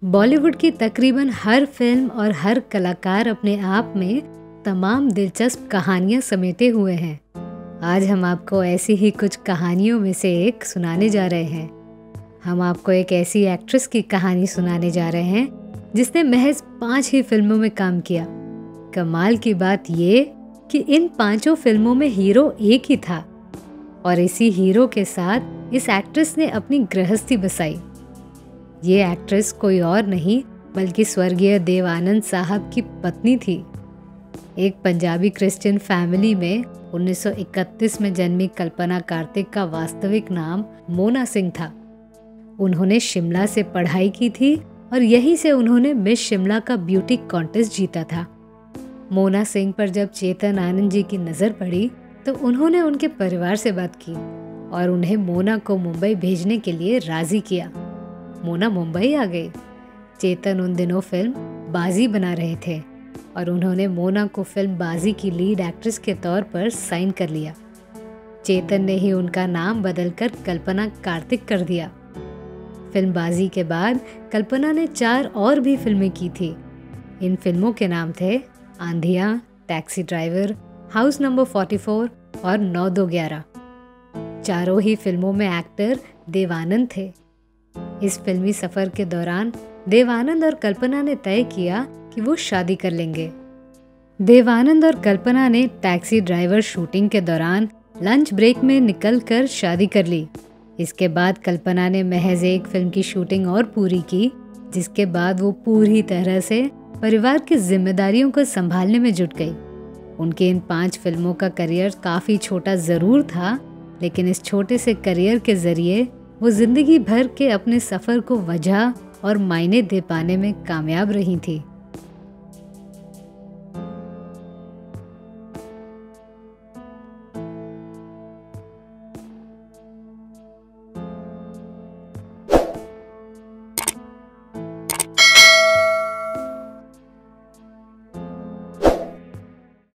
बॉलीवुड की तकरीबन हर फिल्म और हर कलाकार अपने आप में तमाम दिलचस्प कहानियां समेटे हुए हैं। आज हम आपको ऐसी ही कुछ कहानियों में से एक सुनाने जा रहे हैं। हम आपको एक ऐसी एक्ट्रेस की कहानी सुनाने जा रहे हैं जिसने महज 5 ही फिल्मों में काम किया। कमाल की बात ये कि इन 5 फिल्मों में हीरो एक ही था और इसी हीरो के साथ इस एक्ट्रेस ने अपनी गृहस्थी बसाई। ये एक्ट्रेस कोई और नहीं बल्कि स्वर्गीय देव आनंद साहब की पत्नी थी। एक पंजाबी क्रिश्चियन फैमिली में 1931 में जन्मी कल्पना कार्तिक का वास्तविक नाम मोना सिंह था। उन्होंने शिमला से पढ़ाई की थी और यहीं से उन्होंने मिस शिमला का ब्यूटी कॉन्टेस्ट जीता था। मोना सिंह पर जब चेतन आनंद जी की नज़र पड़ी तो उन्होंने उनके परिवार से बात की और उन्हें मोना को मुंबई भेजने के लिए राज़ी किया। मोना मुंबई आ गई। चेतन उन दिनों फिल्म बाजी बना रहे थे और उन्होंने मोना को फिल्म बाजी की लीड एक्ट्रेस के तौर पर साइन कर लिया। चेतन ने ही उनका नाम बदलकर कल्पना कार्तिक कर दिया। फिल्म बाजी के बाद कल्पना ने 4 और भी फिल्में की थी। इन फिल्मों के नाम थे आंधियाँ, टैक्सी ड्राइवर, हाउस नंबर 44 और 9-2-11। चारों ही फिल्मों में एक्टर देव आनंद थे। इस फिल्मी सफर के दौरान देव आनंद और कल्पना ने तय किया कि वो शादी कर लेंगे। देव आनंद और कल्पना ने टैक्सी ड्राइवर शूटिंग के दौरान लंच ब्रेक में निकलकर शादी कर ली। इसके बाद कल्पना ने महज एक फिल्म की शूटिंग और पूरी की, जिसके बाद वो पूरी तरह से परिवार की जिम्मेदारियों को संभालने में जुट गई। उनके इन 5 फिल्मों का करियर काफ़ी छोटा ज़रूर था, लेकिन इस छोटे से करियर के ज़रिए वो जिंदगी भर के अपने सफ़र को वजह और मायने दे पाने में कामयाब रही थी।